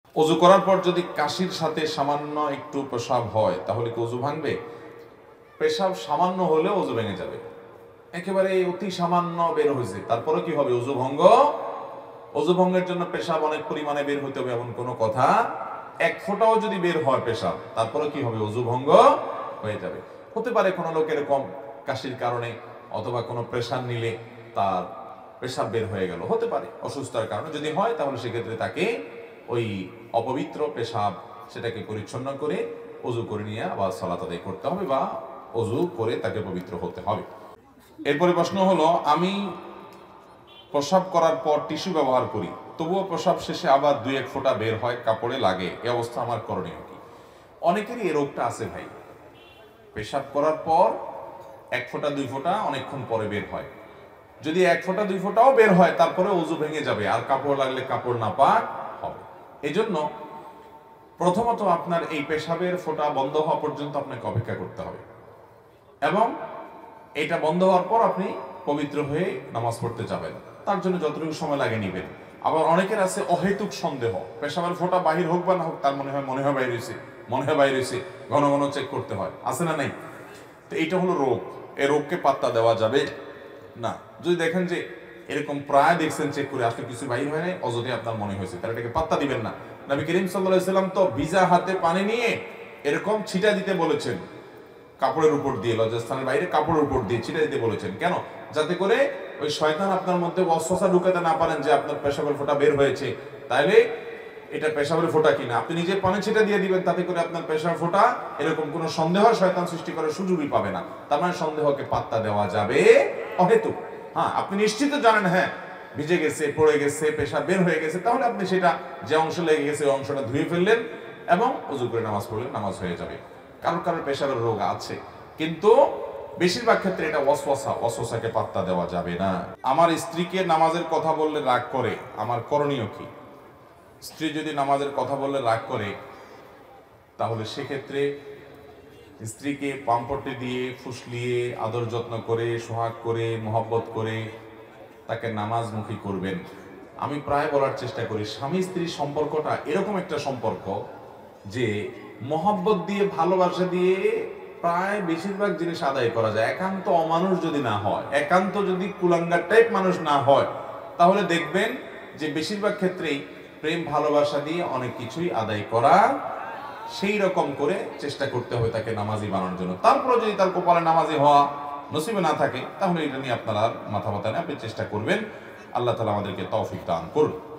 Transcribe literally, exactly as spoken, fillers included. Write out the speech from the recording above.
ওযু করার পর যদি কাশির সাথে সামান্য একটু পেশাব হয় তাহলে কি ওযু ভাঙবে? পেশাব সামান্য হলেও ওযু ভেঙে যাবে। একেবারে অতি সামান্য বের হয়েছে, তারপরে কি হবে? ওযু ভঙ্গ। ওযু ভঙ্গের জন্য পেশাব অনেক পরিমাণে বের হতে হবে এমন কোনো কথা। এক ফোঁটাও যদি বের হয় পেশাব, তারপরে কি হবে? ওযু ভঙ্গ হয়ে যাবে। হতে পারে কোনো লোক এরকম কাশির কারণে অথবা কোনো প্রেশার নিলে তার পেশাব বের হয়ে গেল, হতে পারে অসুস্থতার কারণে। যদি হয় তাহলে সেক্ষেত্রে তাকে ওই অপবিত্র পেশাব সেটাকে পরিচ্ছন্ন করে ওযু করে নিয়ে আবার সালাত আদায় করতে হবে বা ওযু করে তাকে পবিত্র হতে হবে। এরপরে প্রশ্ন হলো, আমি প্রসাব করার পর টিস্যু ব্যবহার করি, তবুও প্রসাব শেষে আবার দুই এক ফোঁটা বের হয়, কাপড়ে লাগে, এই অবস্থা আমার করণীয় কি? অনেকেরই এই রোগটা আছে ভাই, পেশাব করার পর এক ফোঁটা দুই ফোঁটা অনেকক্ষণ পরে বের হয়। যদি এক ফোঁটা দুই ফোঁটাও বের হয় তারপরে ওযু ভেঙে যাবে, আর কাপড় লাগলে কাপড় নাপাক হবে। এই জন্য প্রথমত আপনার এই পেশাবের ফোঁটা বন্ধ হওয়া পর্যন্ত আপনাকে অপেক্ষা করতে হবে, এবং এটা বন্ধ হওয়ার পর আপনি পবিত্র হয়ে নামাজ পড়তে যাবেন। তার জন্য যতটুকু সময় লাগে নিবেন। আবার অনেকের আছে অহেতুক সন্দেহ, পেশাবের ফোঁটা বাহির হোক বা না হোক, তার মনে হয় মনে হয় বাইরে হয়েছে, মনে হয় বাইরে হয়েছে, ঘন ঘন চেক করতে হয়, আছে না নাই? তো এইটা হলো রোগ। এই রোগকে পাত্তা দেওয়া যাবে না। যদি দেখেন যে এরকম প্রায় দেখছেন চেক করে আসলে কিছু বাইর হয় নাই, অযথা আপনার মনে হয়েছে, তাহলে এটাকে পাত্তা দিবেন না। নবী করিম সাল্লাল্লাহু আলাইহি ওয়াসাল্লাম তো ভিজা হাতে পানি নিয়ে এরকম ছিটা দিতে বলেছেন, কাপড়ের উপর দিয়ে, লজ্জাস্থানের বাইরে কাপড়ের উপর দিয়ে ছিটা দিতে বলেছেন। কেন? যাতে করে ওই শয়তান আপনার মধ্যে ওয়াসওয়াসা ঢুকাতে না পারেন যে আপনার পেশাবের ফোঁটা বের হয়েছে, তাইলে এটা পেশাবের ফোঁটা কিনা। আপনি নিজে পানি ছিটা দিয়ে দিবেন, তাতে করে আপনার পেশাব ফোঁটা এরকম কোনো সন্দেহ শয়তান সৃষ্টি করার সুযোগই পাবে না। তার মানে সন্দেহকে পাত্তা দেওয়া যাবে অহেতুক। হ্যাঁ, আপনি নিশ্চিত জানেন হ্যাঁ ভিজে গেছে, পড়ে গেছে, পেশাব বের হয়ে গেছে, তাহলে আপনি সেটা যে অংশ লেগে গেছে ওই অংশটা ধুয়ে ফেললেন এবং ওযু করে নামাজ পড়লেন, নামাজ হয়ে যাবে। কারোর কারোর পেশাবের রোগ আছে, কিন্তু বেশিরভাগ ক্ষেত্রে এটা ওয়াসওয়াসা, ওয়াসওয়াসাকে পাত্তা দেওয়া যাবে না। আমার স্ত্রীকে নামাজের কথা বললে রাগ করে, আমার করণীয় কি? স্ত্রী যদি নামাজের কথা বললে রাগ করে, তাহলে সেক্ষেত্রে স্ত্রীকে পাম্পটে দিয়ে ফুসলিয়ে আদর যত্ন করে সোহাগ করে মোহব্বত করে তাকে নামাজমুখী করবেন। আমি প্রায় বলার চেষ্টা করি, স্বামী স্ত্রীর সম্পর্কটা এরকম একটা সম্পর্ক যে মোহব্বত দিয়ে ভালোবাসা দিয়ে প্রায় বেশিরভাগ জিনিস আদায় করা যায়। একান্ত অমানুষ যদি না হয়, একান্ত যদি কুলাঙ্গার টাইপ মানুষ না হয়, তাহলে দেখবেন যে বেশিরভাগ ক্ষেত্রেই প্রেম ভালোবাসা দিয়ে অনেক কিছুই আদায় করা সেই রকম করে চেষ্টা করতে হবে তাকে নামাজি বানানোর জন্য। তারপরে যদি তার কপালে নামাজি হওয়া নসিবে না থাকে, তাহলে এটা নিয়ে আপনারা মাথা ব্যথা নিয়ে আপনি চেষ্টা করবেন। আল্লাহ তাআলা আমাদেরকে তৌফিক দান করুন।